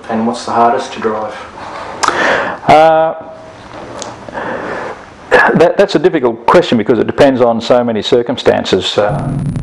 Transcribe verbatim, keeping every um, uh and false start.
and what's the hardest to drive? Uh, that, that's a difficult question because it depends on so many circumstances. Uh,